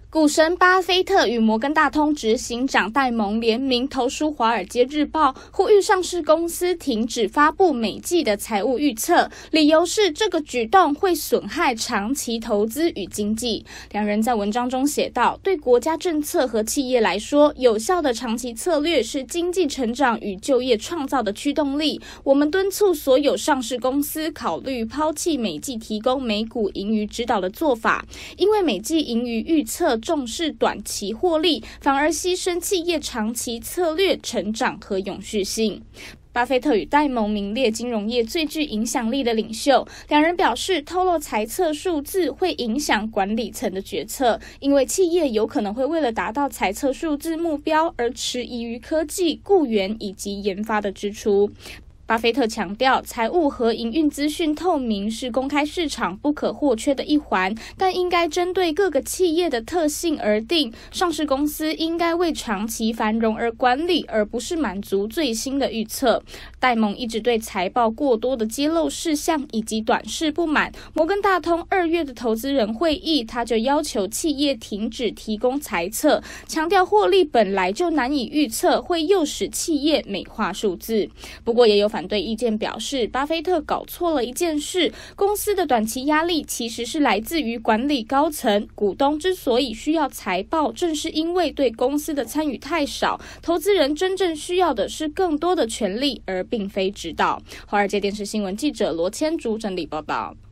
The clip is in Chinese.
股神巴菲特与摩根大通执行长戴蒙联名投书《华尔街日报》，呼吁上市公司停止发布每季的财务预测，理由是这个举动会损害长期投资与经济。两人在文章中写道，对国家政策和企业来说，有效的长期策略是经济成长与就业创造的驱动力。我们敦促所有上市公司考虑抛弃每季提供每股盈余指导的做法，因为每季盈余预测重视短期获利，反而牺牲企业长期策略成长和永续性。巴菲特与戴蒙名列金融业最具影响力的领袖，两人表示，透露财测数字会影响管理层的决策，因为企业有可能会为了达到财测数字目标而迟疑于科技、雇员以及研发的支出。巴菲特强调，财务和营运资讯透明是公开市场不可或缺的一环，但应该针对各个企业的特性而定。上市公司应该为长期繁荣而管理，而不是满足最新的预测。戴蒙一直对财报过多的揭露事项以及短视不满。摩根大通2月的投资人会议，他就要求企业停止提供财测，强调获利本来就难以预测，会诱使企业美化数字。不过也有反对意见表示，巴菲特搞错了一件事，公司的短期压力其实是来自于管理高层，股东之所以需要财报，正是因为对公司的参与太少，投资人真正需要的是更多的权利，而并非指导。华尔街电视新闻记者罗千竹整理报道。